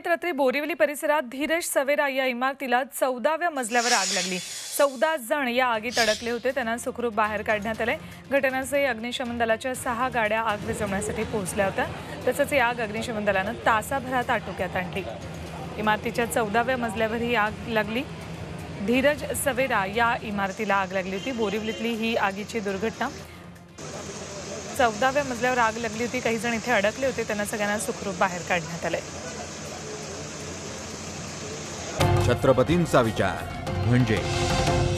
रात्री बोरिवली परिसरात धीरज सवेरा या इमारतीला 14व्या मजल्यावर आग लागली। 14 जण या आगीत अडकले होते, त्यांना सुखरूप बाहेर काढण्यात आले। घटनास्थळी अग्निशमन दलाच्या 6 गाड्या आग विझवण्यासाठी पोहोचल्या होत्या। तसंच ही आग अग्निशमन दलाने तासाभरात आटोक्यात आणली। इमारतीच्या 14व्या मजल्यावर ही आग लागली। धीरज सवेरा या इमारतीला आग लागली होती। बोरिवलीतली ही आगीची दुर्घटना। 14व्या मजल्यावर आग लागली होती। काही जण इथे अडकले होते, त्यांना सगळ्यांना सुखरूप बाहेर काढण्यात आले। छत्रपतींचा विचार म्हणजे